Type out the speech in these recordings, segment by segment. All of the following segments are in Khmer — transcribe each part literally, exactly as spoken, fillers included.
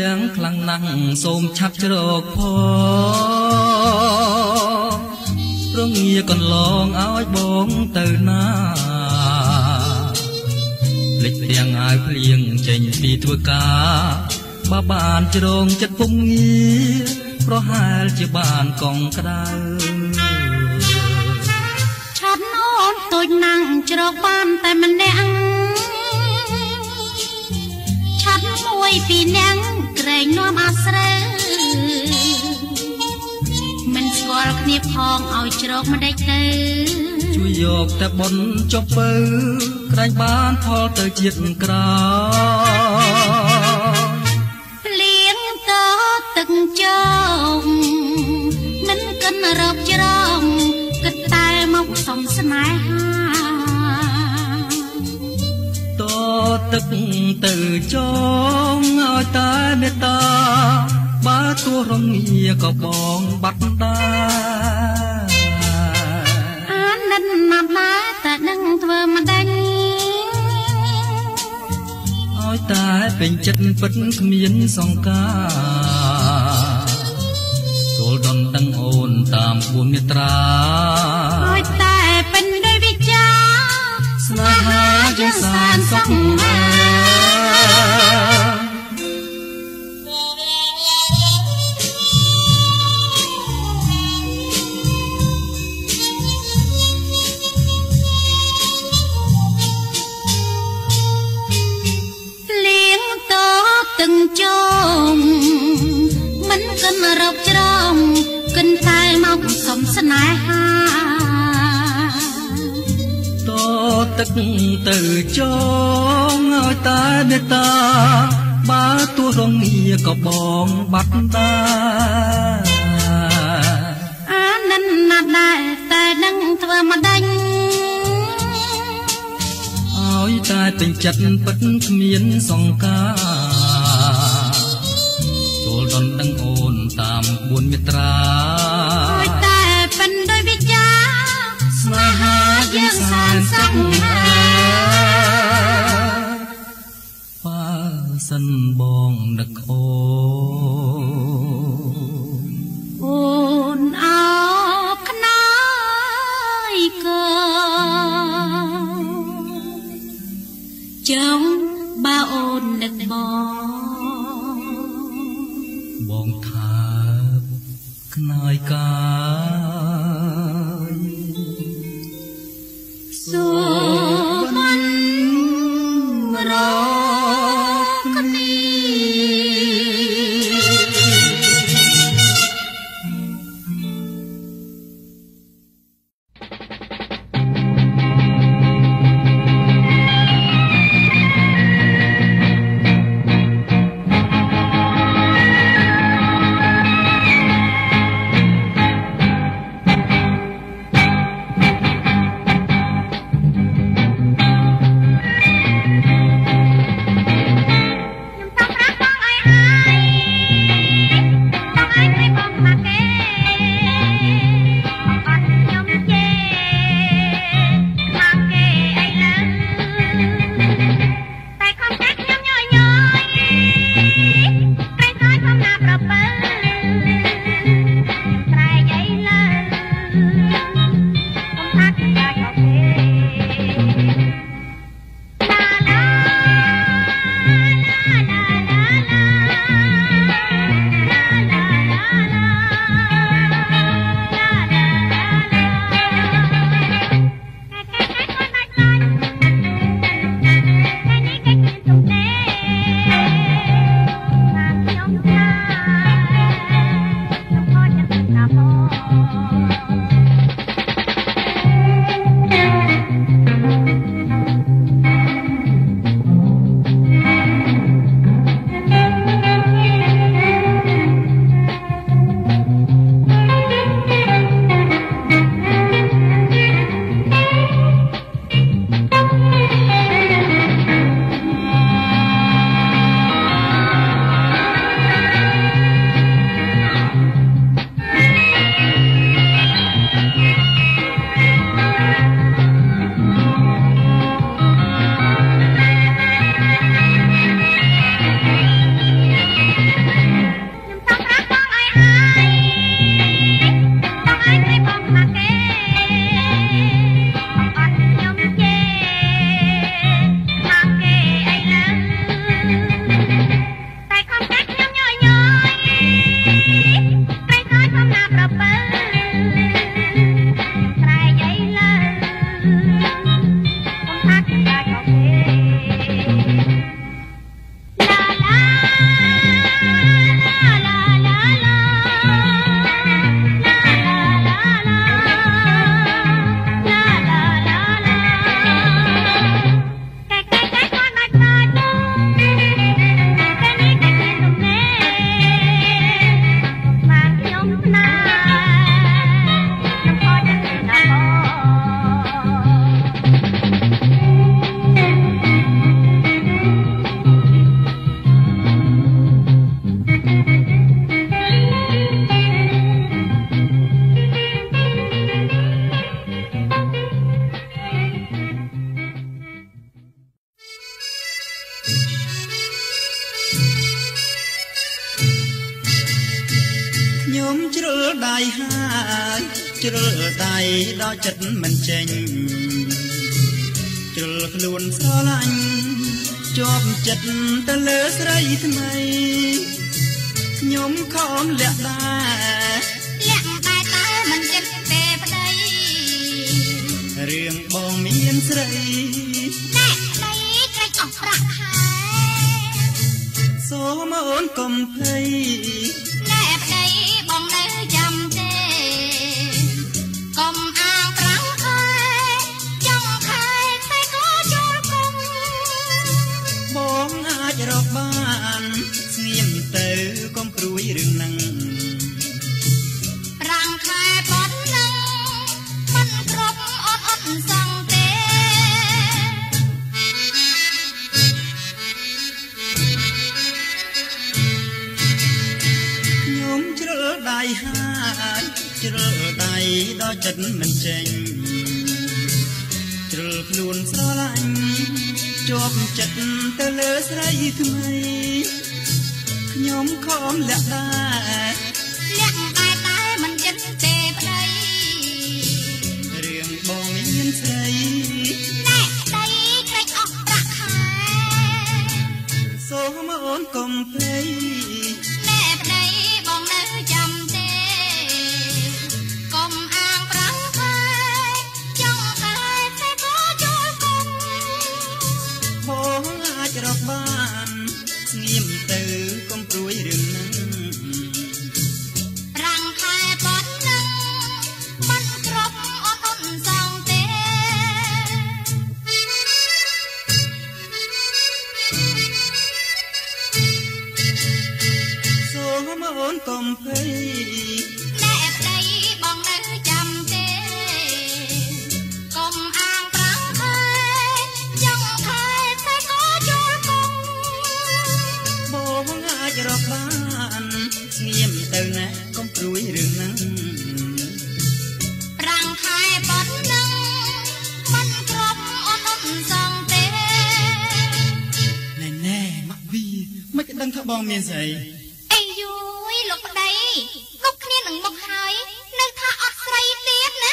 ងខ្លាំងណាស់សូមឆាប់ជ្រកផងរងាកន្លងឲ្យបងទៅណាភ្លេចទាំងអាយភ្លៀងចេញពីធ្វើការបើបានជ្រងចិត្តពុំងារប្រហែលជាបានកងក្ដៅឆាត់អូនតូចណាំងជ្រកបានតែម្នាក់ឆាត់មួយពីនាក់ក្រែងនាំអាស្រូវមិនស្គាល់គ្នាផងឲ្យជ្រកម្ដេចទៅជួយយកតែបុនចុះពៅក្រែងបានផលទៅជាតិក្រោយភ្លៀងតទឹកជោងមិនកិនរកច្រងគិតតែមកសំស្នេហាតទឹកទៅចងឲ្យតែមេត្តាបើទោះរងាក៏បងបាត់ដែរអានិតណាស់ណាស់តែនឹងធ្វើមិនដេញឲ្យតែពេញចិត្តពិតគ្មានសង្ការចូលដនដឹងអូនតាមបួនមេត្រាឲ្យតែពេញដោយវិចាស្នេហាជាសានសង្ហា từng chôm mình cần rọc trong cần tay mong sống sân ai ha to tức từ chôm ngồi ta biết ta ba tua rong nia có bong bắt ta á nên nạt đại tay đang thưa mà đánh ôi ta tình chất bất miên song caចូលដនដឹងអូនតាមបួនមេត្រាឲ្យតែពេញដោយវិចាស្នេហាយើងសានសង្ហាបើសិនបងនឹកអូអូនអោខ្នើយកចាំបើអូននឹកបងបងថាខ្នើយកាយសូមិនរកគ្នាជ្រុលដៃដល់ចិត្តមិនចេញជ្រុលខ្លួនស្រឡាញ់ជាប់ចិត្តទៅលើស្រីថ្មីខ្ញុំខំលាក់ដែរលាក់តែតែមិនចិត្តទេប្តីរឿងបងមានស្រីតែប្តីក្រេកអស់ប្រាក់ហើយសូមអូនកុំភ័យតែប្តីបងនៅចាំទេកុំអាងប្រាំងខែចង់ខែតែក៏ចូលគុំបងអាចរកបានស្ងៀមទៅកុំព្រួយរឿងហ្នឹងប្រាំងខែប៉ុណ្ណឹងមិនគ្រប់អត់អត់សងទេខ្ញុំជ្រុលដៃហើយជ្រុលដៃដល់ចិត្តមិនចេញជ្រុលខ្លួនស្រឡាញ់ជាប់ចិត្តទៅលើស្រីថ្មីខ្ញុំខំលាក់ដែរលាក់តែតែមិនចិត្តទេប្តីរឿងបងមានស្រីតែប្តីក្រេកអស់ប្រាក់ខែសូមអូនកុំភ័យតែប្តីបងនៅចាំទេកុំអាងប្រាំងខែចង់តែតែក៏ចូលគុំបងអាចរកបានស្ងៀមទៅកុំព្រួយរឿងហ្នឹងប្រាំងខែប៉ុណ្ណឹងមិនគ្រប់អត់អត់សងទេសូមអូនកុំភ័យតែប្តីបងនៅចាំទេកុំអាងប្រាំងខែចង់ខែតែក៏ចូលគុំបងអាចរកបានស្ងៀមទៅណាកុំព្រួយរឿងហ្នឹងប្រាំងខែប៉ុណ្ណឹងមិនគ្រប់អត់អត់សងទេណែណែមកវីមិនដឹងថាបងមានស្អីអីយូយលោកប្តីគ្រប់គ្នានឹងមកហើយនៅថាអត់ស្រីទៀតណា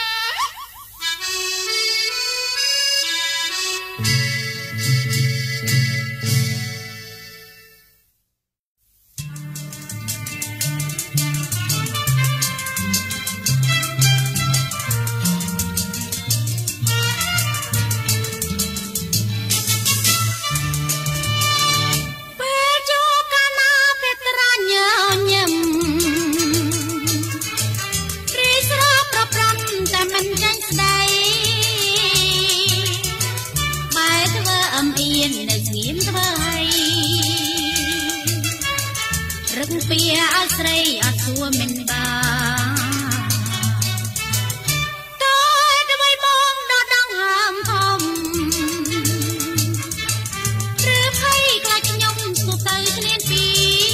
ពីអស្រីអត់សួរមិនបានតើអ្វីបងដល់ដងហាមធំឬភ័យខ្លាចខ្ញុំស្គាល់ទៅធ្លានពី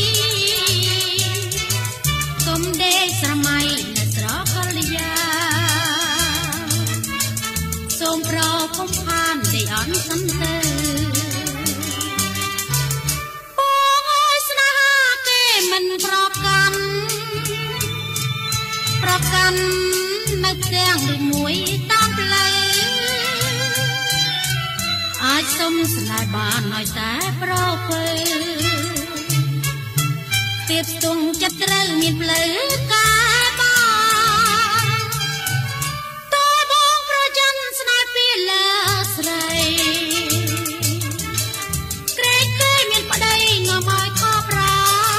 កុំដេកស្រមៃនៅស្រកលយាសូមប្រកុំខានដេកអន់សំទៅមិនប្រកាន់ប្រកាន់នៅផ្ទាំងដូចមួយតាមផ្លូវអាចសុំស្នេហ៍បានឲ្យតែប្រពើទៀតស្ទង់ចិត្តត្រូវមានផ្លូវការបានតើបងប្រច័ណ្ឌស្នេហ៍ពីលើស្រីក្រែកគេមានប្តីងំឲ្យខកប្រា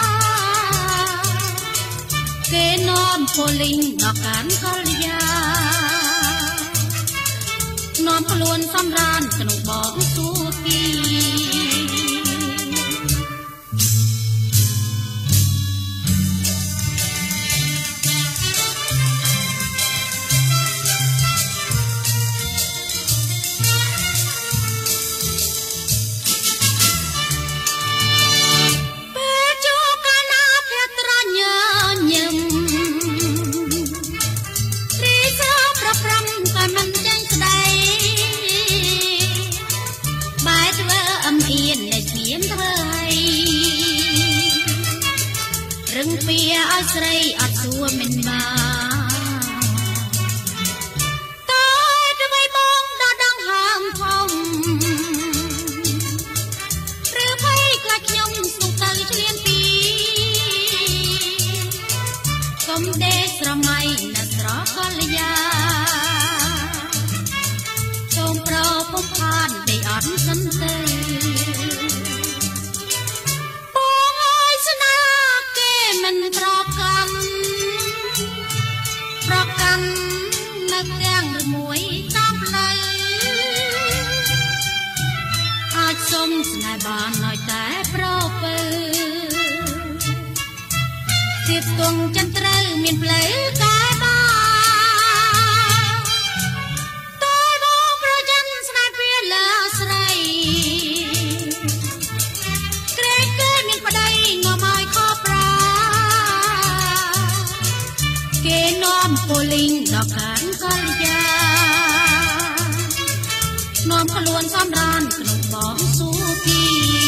គេនាំពលីងដល់កាន់កលយានាំខ្លួនសម្រានក្នុងបងទូទីរឹងពីឲ្យស្រីអត់សួរមិនបានប្រកាន់នៅទាំងរមួយតាមផ្លូវអាចសុំស្នេហ៍បានឲ្យតែប្រពើទៀបទងចិនត្រូវមានផ្លូវកែបាតើបងប្រយ័ត្នស្នេហ៍វាលើស្រីក្រែកគេមានប្តីនាំឲ្យខកប្រាគេនាំប៉ូលីសដល់ខាងកលយានាំខ្លួនសំរានក្នុងបងស៊ូគី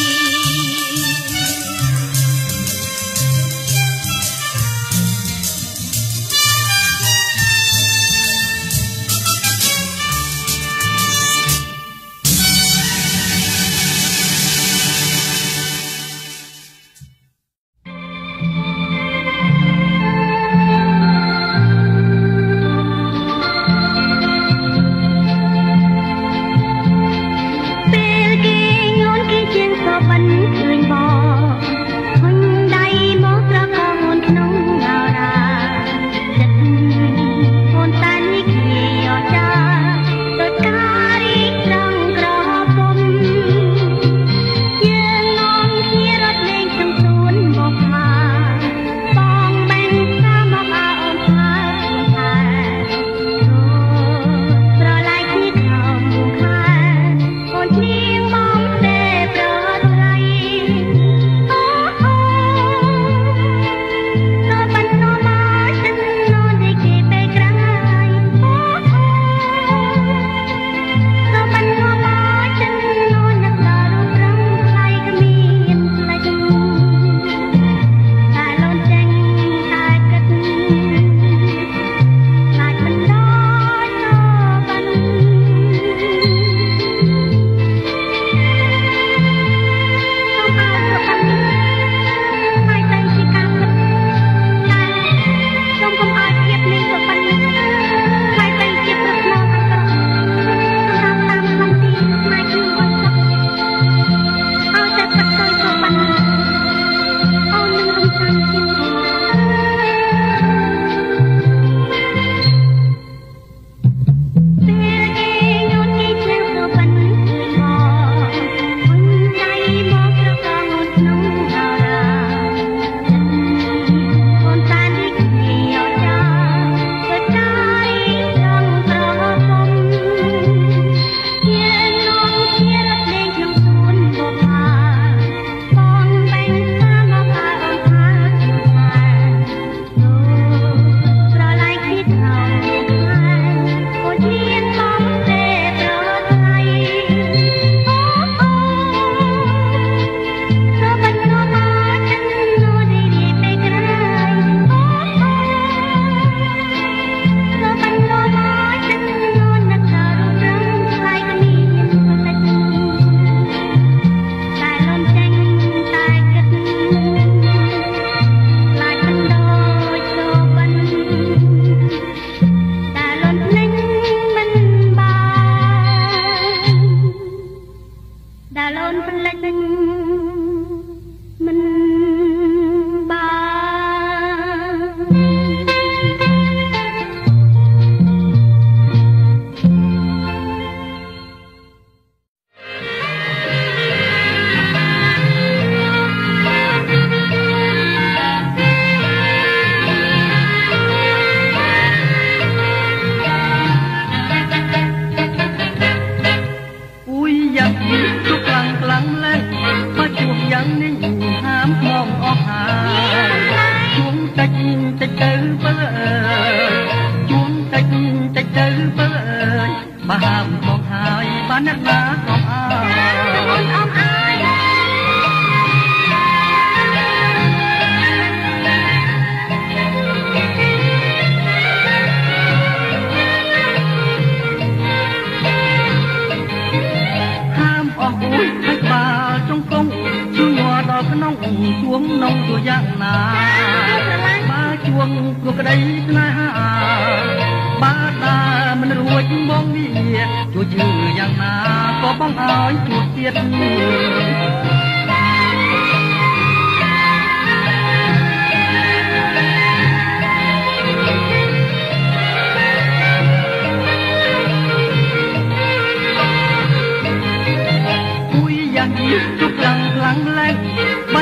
ជួងនងជាយ៉ាងណាបើជួងគួរក្តីស្នេហាបើតាមិនរួចមកវាជួយជឿយ៉ាងណាក៏បងឲ្យជួបទៀត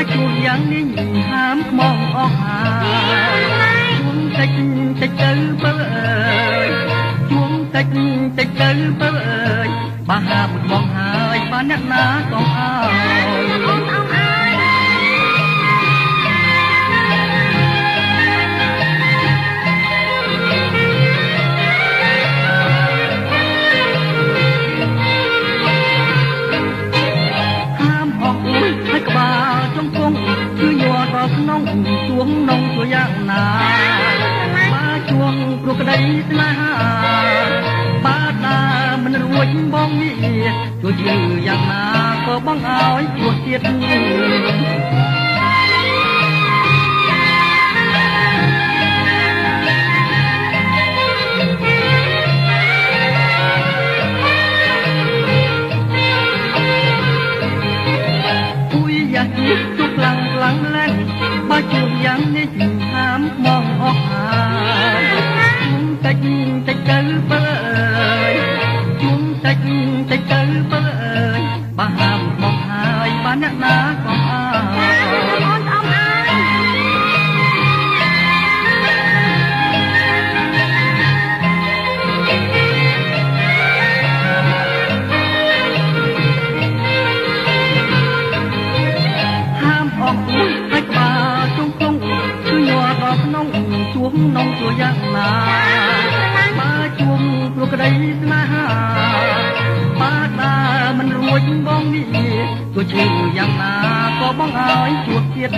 ជួបយ៉ាងនេះហាមមកអស់ហើយជួងតិចតិចទៅបើអើយជួងតិចតិចទៅបើអើយបើហាមមកហើយបានអ្នកណាក៏អើយអូនអស់ហើយក្នុងជួងនងตัวយ៉ាងណាបើជួងព្រោះក្តីស្នេហាបើតាមិនរួចបងនេះជួយជឿយ៉ាងណាក៏បងឲ្យជួបទៀតជួបខ្លាំងខ្លាំងឡើងបើជួបយ៉ាងនេះហាមមកអស់ហើយជួងតិចតិចទៅបើអើយជួងតិចតិចទៅបើអើយបើហាមមកហើយបានអ្នកណាក៏អើយអូនអស់ហើយហើយក្បាលជុំគង់គឺញ័រដល់ក្នុងជួងនងជួយ៉ាងណាបើជួងព្រោះក្តីស្នេហាបើតាមិនរួចបងនេះទោះជឿយ៉ាងណាក៏បងឲ្យជួបទៀត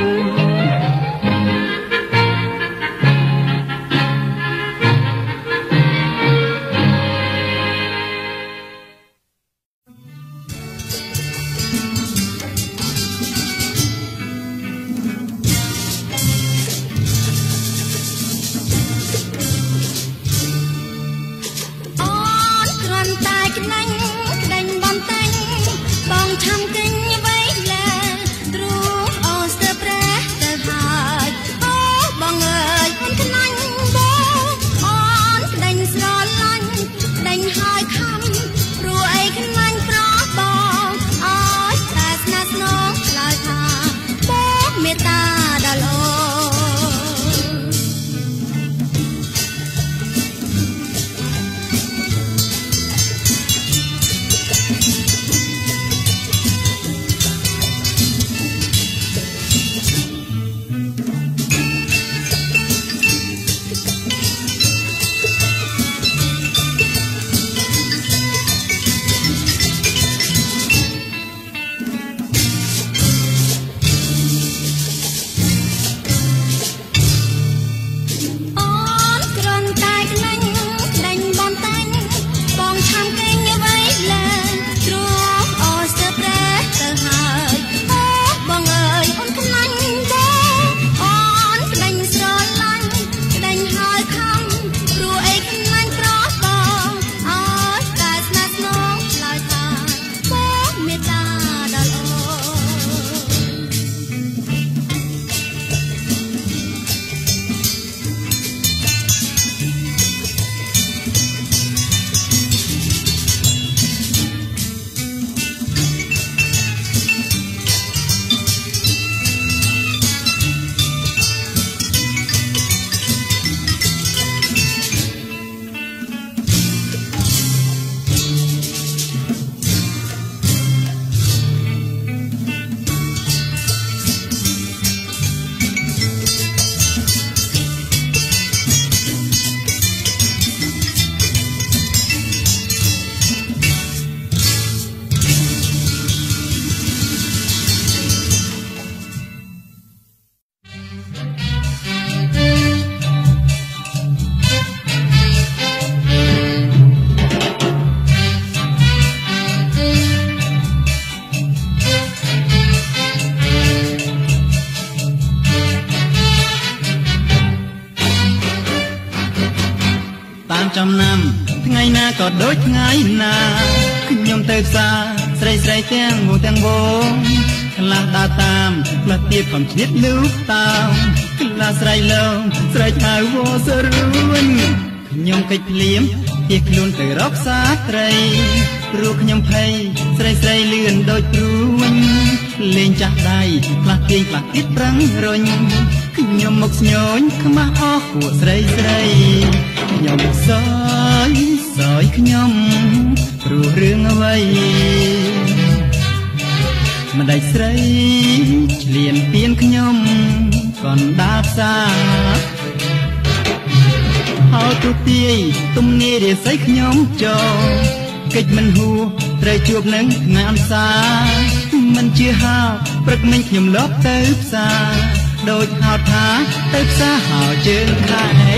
ចំណាំថ្ងៃណាក៏ដូចថ្ងៃណាខ្ញុំទៅផ្សារស្រីស្រីទាំងងទាំងវងខ្លះដើរតាមខ្លះទៀតកំឆ្លៀតលូកតាមខ្លះស្រីលោមស្រីហៅវសរួញខ្ញុំកិច្ចភ្លៀមទៀសខ្លួនទៅរកសាត្រីព្រោះខ្ញុំភ័យស្រីស្រីលឿនដូចព្រួញលេងចាស់ដៃខ្លះទៀងខ្លះទៀតប្រឹងរុញខ្ញុំមកស្ញញខ្មាស់អស់ពួកស្រីស្រីខ្ញុំសើយសើយខ្ញុំព្រោះរឿងអ្វីម្ដេចស្រីឆ្លៀនពៀនខ្ញុំកណ្ដាលផ្សារហៅទូទាយទំនាយរាសីខ្ញុំចូលកិច្ចមិនហួត្រូវជួបនឹងថ្ងៃអន្សាមិនជាហៅព្រឹកមិញខ្ញុំលបទៅផ្សារដូចហៅថាទៅផ្សារហៅជើងខែក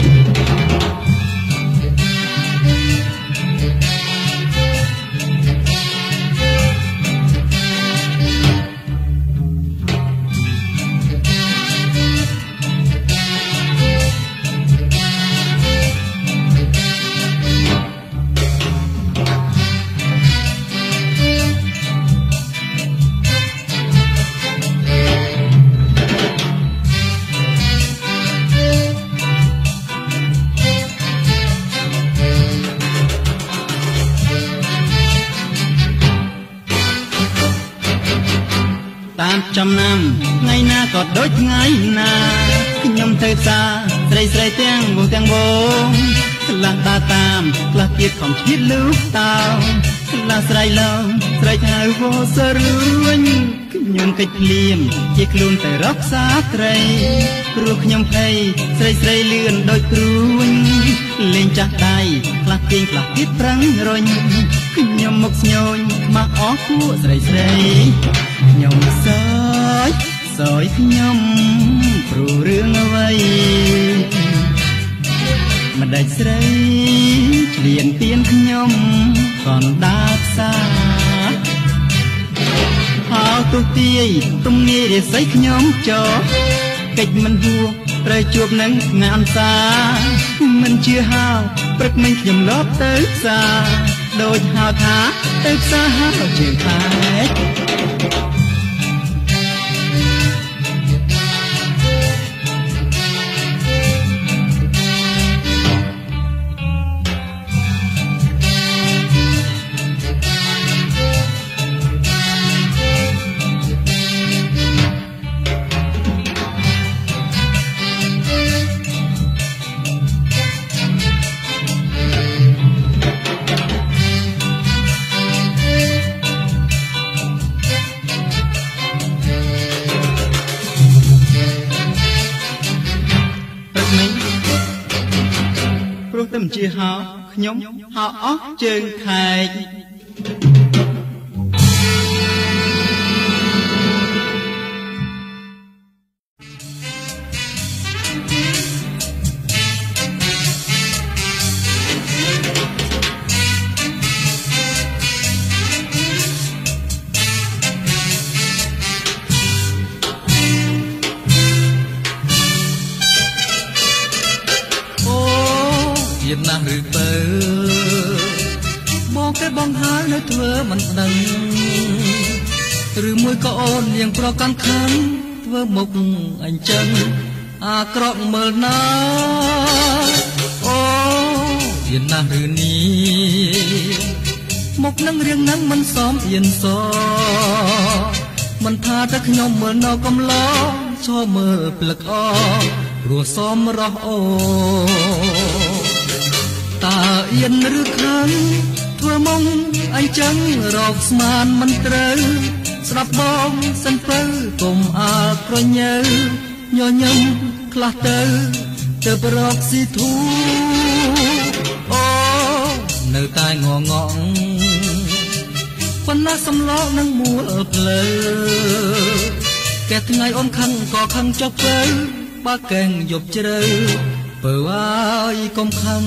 តាមចំណាំថ្ងៃណាក៏ដូចថ្ងៃណាខ្ញុំទៅផ្សារស្រីស្រីទាំងវងទាំងវងខ្លះដើរតាមខ្លះទៀតខំឈៀតលូកតោខ្លះស្រីឡងស្រីហៅវសរួញខ្ញុំកិច្ចភ្លាមជាខ្លួនទៅរកផ្សារត្រីព្រោះខ្ញុំភ័យស្រីស្រីលឿនដូចព្រួញលេងចាស់ដៃខ្លះទៀងខ្លះទៀតប្រឹងរុញខ្ញុំមកស្ញញខ្មាស់អស់ពួកស្រីស្រីខ្ញុំសើចសើយខ្ញុំព្រោះរឿងអ្វីម្ដេចស្រីឆ្លៀនពៀនខ្ញុំកណ្ដាលផ្សារហៅទូទាយទំនាយរាសីខ្ញុំចូលកិច្ចមិនហួត្រូវជួបនឹងថ្ងៃអន្សាមិនជឿហៅព្រឹកមិញខ្ញុំលបទៅផ្សារដូចហៅថាទៅផ្សារហៅជើងខែកព្រោះតែមិនជាហៅខ្ញុំហៅអស់ជើងខែកណាស់ឬទៅបងតែបងហើយនៅធ្វើមិនដឹងឬមួយក៏អូននាងប្រកាន់ខឹងធ្វើមុខអញ្ចឹងអាក្រក់មើលណាអូយានណាស់ឬនេះមុខនឹងរៀងនឹងមិនសមអៀនសមិនថាតែខ្ញុំមើលនៅកំឡោឈរមើលផ្លឹកអព្រោះសមរស់អូតើអៀនឬខាងធ្វើមុំអញ្ចឹងរកស្មានមិនត្រូវស្ដាប់បងសិនទៅកុំអាលប្រញើញញឹមខ្លះទៅទៅប្រកស៊ីធូអូនៅតែងងងប៉ុណ្ណាសំឡងនឹងមួលភ្លើកែថ្ងៃអូនខឹងក៏ខឹងចុះទៅបើកែងយប់ជ្រៅបើឲ្យកុំខឹង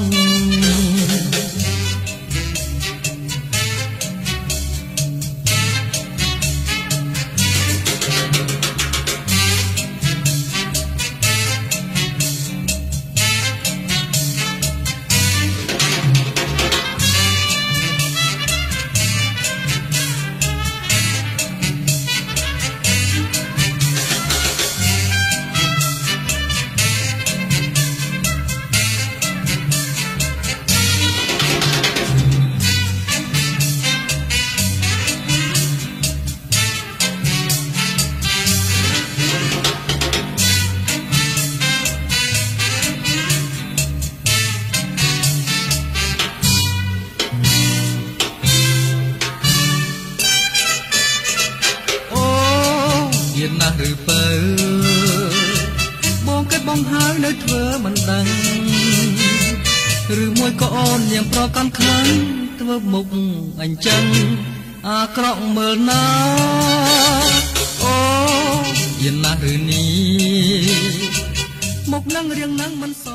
ឬមួយក៏អូននាងប្រកាន់ខ្លាំងធ្វើមុខអញ្ចឹងអាក្រក់មើលណាអូយ៉ាងណាឬនេះមុខនឹងរៀងនឹងមិន